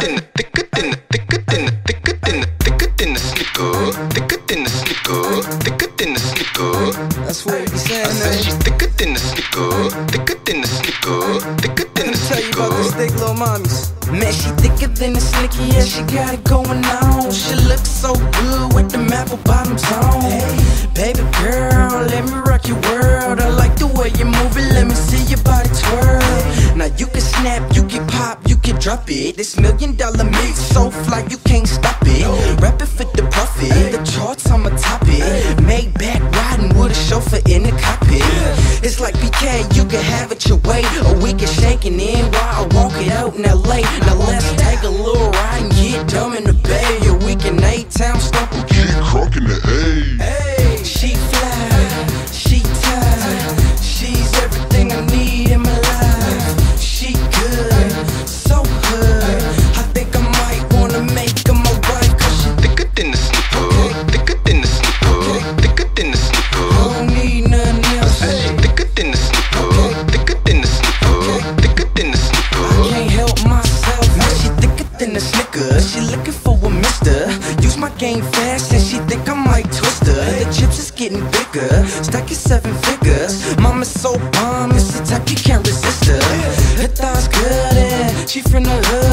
That's what we be saying, man. She thicker than the snicker, thicker than the snicker, thicker than the Tell you about snicker. these thick little mommies. Man, she thicker than a snicky, yeah, she got it going on. She looks so good with them apple bottoms on. Baby girl, let me rock your world. I like the way you move it, let me see your body twirl. Now you can snap, you can pop, you can drop it. This $1 million mix so fly, you can't stop it. Rap it for the profit, the charts, I'ma top it. Made back riding with a chauffeur in the cockpit. It's like PK, you can have it your way, or we can shake it in while I walk it out in LA. Now let's take a little ride and get dumb in the bay. Yeah, we can A-town stop and Get crunk in the A. hey, she fly, she tight, she's everything I need in my life. She good, so good, I think I might wanna make her my wife. Cause she Thicker than the snicker, thicker than the snicker, thicker than the snicker. don't need nothing else. She thicker than the snicker, thicker than the snicker, thicker than the snicker. Can't help myself, man, she thicker than a snicker. She looking for a mister. Use my game fast and she think I might twist her. The chips is getting bigger, stacking 7 figures. Mama's so bomb, it's the type you can't resist her. Her thighs good and she from the hood.